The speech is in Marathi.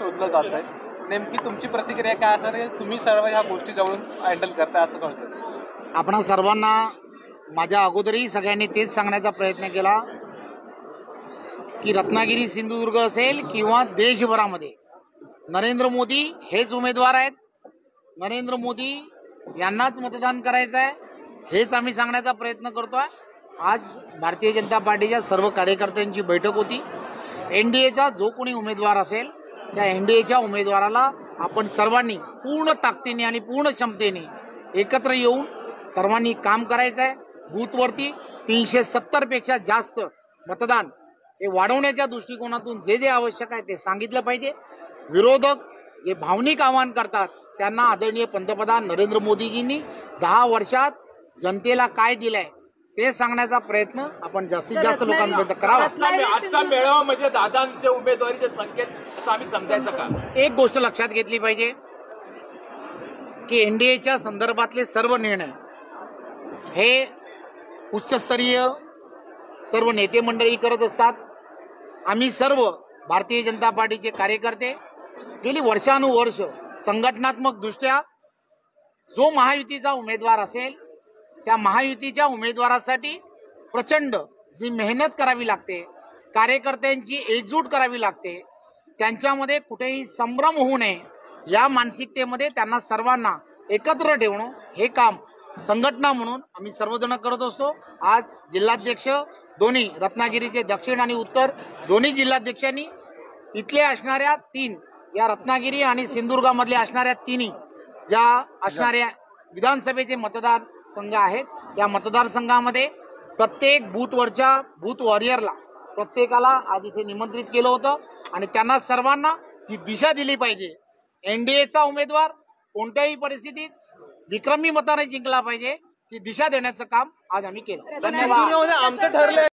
शोधलं जात आहे, नेमकी तुमची प्रतिक्रिया काय असणार आहे? तुम्ही सर्व ह्या गोष्टी जवळून हँडल करताय असं कळतं. आपण सर्वांना माझ्या अगोदरही सगळ्यांनी तेच सांगण्याचा प्रयत्न केला की रत्नागिरी सिंधुदुर्ग असेल किंवा देशभरामध्ये नरेंद्र मोदी हेच उमेदवार आहेत. नरेंद्र मोदी यांनाच मतदान करायचं आहे हेच आम्ही सांगण्याचा प्रयत्न करतोय. आज भारतीय जनता पार्टीच्या सर्व कार्यकर्त्यांची बैठक होती. एनडीएचा जो कोणी उमेदवार असेल त्या एनडीएच्या उमेदवाराला आपण सर्वांनी पूर्ण ताकदीने आणि पूर्ण क्षमतेने एकत्र येऊन सर्वांनी काम करायचं आहे. बूथवरती 370 पेक्षा जास्त मतदान हे वाढवण्याच्या दृष्टिकोनातून जे जे आवश्यक आहे ते सांगितलं पाहिजे. विरोधक जे भावनिक आवाहन करतात त्यांना आदरणीय पंतप्रधान नरेंद्र मोदीजींनी 10 वर्षात जनतेला काय दिलंय ते सांगण्याचा प्रयत्न आपण जास्तीत जास्त लोकांपर्यंत करावा. आजचा मेळावा म्हणजे दादांच्या उमेदवारीचे संकेत असं आम्ही समजायचं का? एक गोष्ट लक्षात घेतली पाहिजे की एनडीएच्या संदर्भातले सर्व निर्णय हे उच्चस्तरीय सर्व नेते मंडळी करत असतात. आम्ही सर्व भारतीय जनता पार्टीचे कार्यकर्ते गेली वर्षानुवर्ष संघटनात्मक दृष्ट्या जो महायुतीचा उमेदवार असेल त्या महायुतीच्या उमेदवारासाठी प्रचंड जी मेहनत करावी लागते, कार्यकर्त्यांची एकजूट करावी लागते, त्यांच्यामध्ये कुठेही संभ्रम होऊ नये या मानसिकतेमध्ये त्यांना सर्वांना एकत्र ठेवणं हे काम संघटना म्हणून आम्ही सर्वजण करत असतो. आज जिल्हाध्यक्ष दोन्ही रत्नागिरीचे दक्षिण आणि उत्तर दोन्ही जिल्हाध्यक्षांनी इथल्या असणाऱ्या 3 या रत्नागिरी आणि सिंधुदुर्गामधल्या असणाऱ्या 3 ज्या असणाऱ्या विधानसभेचे मतदारसंघ आहेत या मतदारसंघामध्ये प्रत्येक बूथवरच्या बूथ वॉरियरला प्रत्येकाला आज इथे निमंत्रित केलं होतं आणि त्यांना सर्वांना ही दिशा दिली पाहिजे. एनडीएचा उमेदवार कोणत्याही परिस्थितीत विक्रमी मताने जिंकला पाहिजे ही दिशा देण्याचं काम आज आम्ही केलं. धन्यवाद. आमचं ठरलंय